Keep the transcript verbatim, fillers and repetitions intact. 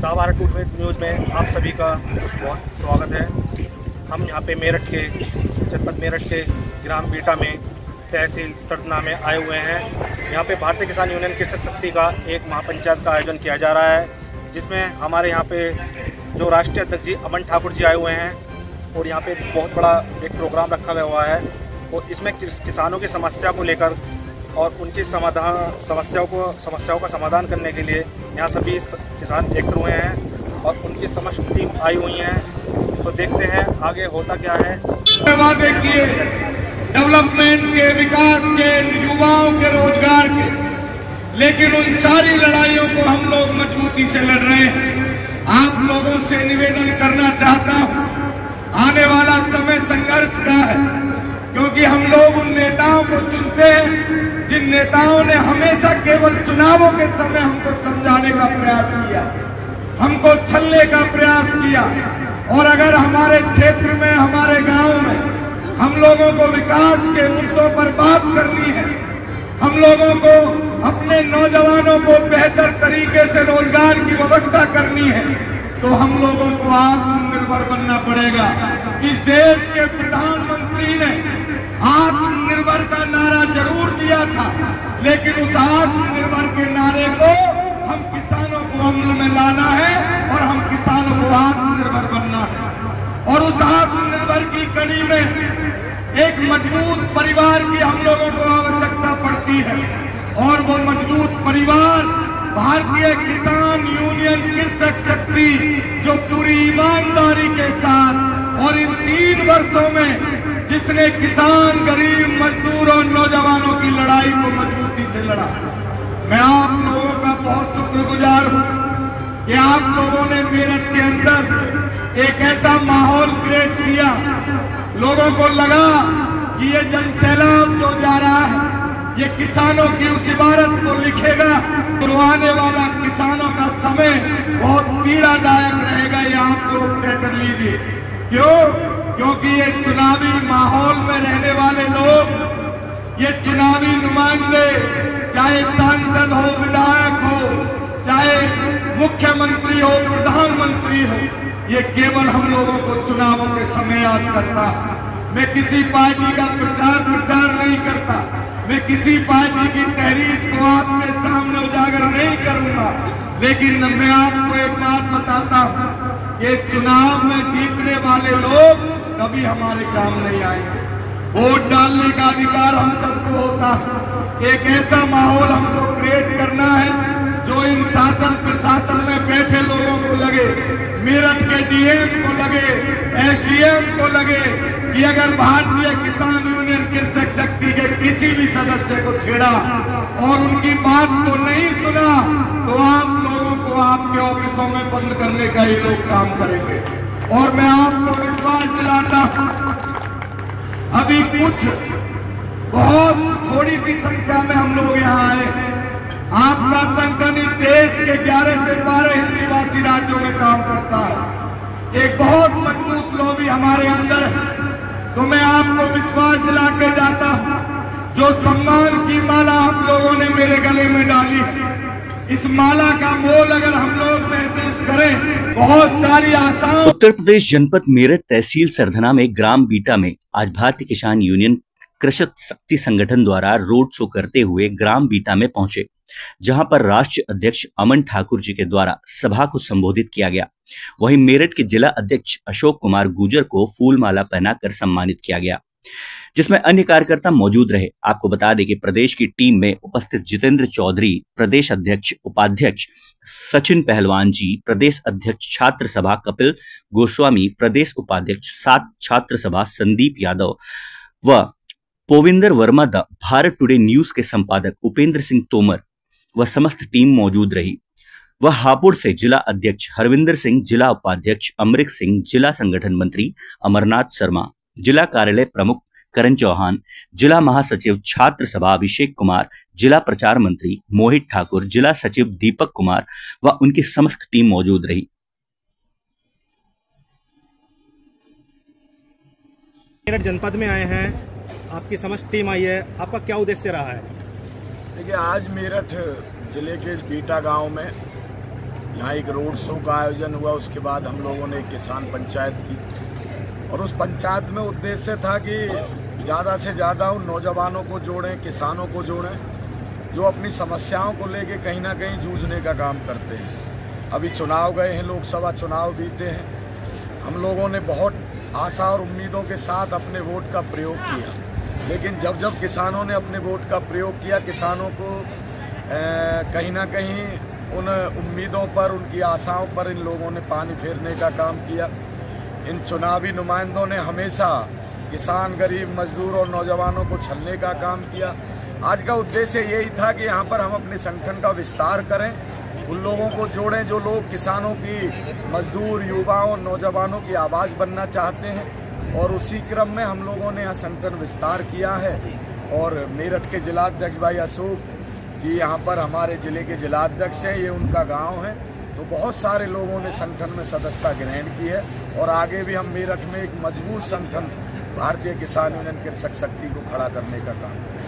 The Bharat today news में आप सभी का बहुत स्वागत है। हम यहाँ पे मेरठ के जनपद मेरठ के ग्राम बीटा में तहसील सरदना में आए हुए हैं। यहाँ पे भारतीय किसान यूनियन कृषक शक्ति का एक महापंचायत का आयोजन किया जा रहा है, जिसमें हमारे यहाँ पे जो राष्ट्रीय अध्यक्ष जी अमन ठाकुर जी आए हुए हैं और यहाँ पे बहुत बड़ा एक प्रोग्राम रखा गया हुआ है और इसमें किसानों की समस्या को लेकर और उनकी समाधान समस्याओं को समस्याओं का समाधान करने के लिए यहाँ सभी किसान एकत्र हुए हैं और उनकी समस्त टीम आई हुई हैं। तो देखते हैं आगे होता क्या है। वादे किए डेवलपमेंट के, विकास के, युवाओं के, रोजगार के, लेकिन उन सारी लड़ाइयों को हम लोग मजबूती से लड़ रहे हैं। आप लोगों से निवेदन करना चाहता हूँ, आने वाला समय संघर्ष का है, क्योंकि हम लोग उन नेताओं को चुनते हैं जिन नेताओं ने हमेशा केवल चुनावों के समय हमको समझाने का प्रयास किया, हमको छलने का प्रयास किया। और अगर हमारे क्षेत्र में, हमारे गांव में हम लोगों को विकास के मुद्दों पर बात करनी है, हम लोगों को अपने नौजवानों को बेहतर तरीके से रोजगार की व्यवस्था करनी है, तो हम लोगों को आत्मनिर्भर बनना पड़ेगा। इस देश के प्रधानमंत्री ने आत्मनिर्भर का नारा जरूर दिया था, लेकिन उस आत्मनिर्भर के नारे को हम किसानों को अमल में लाना है और हम किसानों को आत्मनिर्भर बनना है। और उस आत्मनिर्भर की कड़ी में एक मजबूत परिवार की हम लोगों को आवश्यकता पड़ती है, और वो मजबूत परिवार भारतीय किसान यूनियन कृषक शक्ति, जो पूरी ईमानदारी के साथ और इन तीन वर्षों में जिसने किसान, गरीब, मजदूर और नौजवानों की लड़ाई को मजबूती से लड़ा। मैं आप लोगों का बहुत शुक्रगुजार हूँ कि आप लोगों ने मेरठ के अंदर एक ऐसा माहौल क्रिएट किया। लोगों को लगा कि ये जनसैलाब जो जा रहा है ये किसानों की उस इबारत को लिखेगा तो आने वाला किसानों का समय बहुत पीड़ादायक रहेगा, ये आप लोग तय कर लीजिए। क्यों? क्योंकि ये चुनावी माहौल में रहने वाले लोग, ये चुनावी नुमाइंदे, चाहे सांसद हो, विधायक हो, चाहे मुख्यमंत्री हो, प्रधानमंत्री हो, ये केवल हम लोगों को चुनावों के समय याद करता। मैं किसी पार्टी का प्रचार प्रचार नहीं करता, मैं किसी पार्टी की तहरीर को आपके सामने उजागर नहीं करूंगा, लेकिन मैं आपको एक बात बताता हूं कि चुनाव में जीतने वाले लोग कभी हमारे काम नहीं आएंगे। वोट डालने का अधिकार हम सबको होता है। एक ऐसा माहौल हमको क्रिएट करना है जो इन शासन प्रशासन में बैठे लोगों को लगे, मेरठ के डीएम को लगे, एसडीएम को लगे कि अगर भारतीय किसान यूनियन कृषक शक्ति के किसी भी सदस्य को छेड़ा और उनकी बात को नहीं सुना तो आप लोगों को आपके ऑफिसों में बंद करने का ये लोग काम करेंगे। और मैं आपको विश्वास दिलाता हूं, अभी कुछ बहुत थोड़ी सी संख्या में हम लोग यहाँ आए। आपका संगठन इस देश के ग्यारह से बारह हिंदी भाषी राज्यों में काम करता है। एक बहुत मजबूत लॉबी हमारे अंदर है। तो मैं आपको विश्वास दिला के जाता हूं, जो सम्मान की माला आप लोगों ने मेरे गले में डाली है, इस माला का मोल अगर हम लोग महसूस करें, बहुत सारी आशाओं। उत्तर प्रदेश जनपद मेरठ तहसील सरधना में ग्राम बीटा में आज भारतीय किसान यूनियन कृषक शक्ति संगठन द्वारा रोड शो करते हुए ग्राम बीटा में पहुंचे, जहां पर राष्ट्रीय अध्यक्ष अमन ठाकुर जी के द्वारा सभा को संबोधित किया गया। वहीं मेरठ के जिला अध्यक्ष अशोक कुमार गुर्जर को फूल माला पहनाकर सम्मानित किया गया, जिसमें अन्य कार्यकर्ता मौजूद रहे। आपको बता दें कि प्रदेश की टीम में उपस्थित जितेंद्र चौधरी, प्रदेश अध्यक्ष उपाध्यक्ष सचिन पहलवान जी, प्रदेश अध्यक्ष छात्र सभा कपिल गोस्वामी, प्रदेश उपाध्यक्ष सात छात्र सभा संदीप यादव व Povinder Verma the Bharat today news के संपादक उपेंद्र सिंह तोमर व समस्त टीम मौजूद रही। वह हापुड़ से जिला अध्यक्ष हरविंदर सिंह, जिला उपाध्यक्ष अमृत सिंह, जिला संगठन मंत्री अमरनाथ शर्मा, जिला कार्यालय प्रमुख करण चौहान, जिला महासचिव छात्र सभा अभिषेक कुमार, जिला प्रचार मंत्री मोहित ठाकुर, जिला सचिव दीपक कुमार व उनकी समस्त टीम मौजूद रही। मेरठ जनपद में आए हैं, आपकी समस्त टीम आई है, आपका क्या उद्देश्य रहा है? देखिए, आज मेरठ जिले के इस बीटा गांव में यहाँ एक रोड शो का आयोजन हुआ। उसके बाद हम लोगों ने एक किसान पंचायत की और उस पंचायत में उद्देश्य था कि ज़्यादा से ज़्यादा उन नौजवानों को जोड़ें, किसानों को जोड़ें जो अपनी समस्याओं को लेके कहीं ना कहीं जूझने का काम करते हैं। अभी चुनाव गए हैं, लोकसभा चुनाव बीते हैं। हम लोगों ने बहुत आशा और उम्मीदों के साथ अपने वोट का प्रयोग किया, लेकिन जब जब किसानों ने अपने वोट का प्रयोग किया, किसानों को ए, कहीं ना कहीं उन उम्मीदों पर, उनकी आशाओं पर इन लोगों ने पानी फेरने का काम किया। इन चुनावी नुमाइंदों ने हमेशा किसान, गरीब, मजदूर और नौजवानों को छलने का काम किया। आज का उद्देश्य यही था कि यहाँ पर हम अपने संगठन का विस्तार करें, उन लोगों को जोड़ें जो लोग किसानों की, मजदूर, युवाओं, नौजवानों की आवाज़ बनना चाहते हैं। और उसी क्रम में हम लोगों ने यहाँ संगठन विस्तार किया है। और मेरठ के जिलाध्यक्ष भाई अशोक जी यहाँ पर हमारे जिले के जिलाध्यक्ष हैं, ये उनका गांव है। तो बहुत सारे लोगों ने संगठन में सदस्यता ग्रहण की है और आगे भी हम मेरठ में एक मजबूत संगठन भारतीय किसान यूनियन कृषक शक्ति को खड़ा करने का काम करें।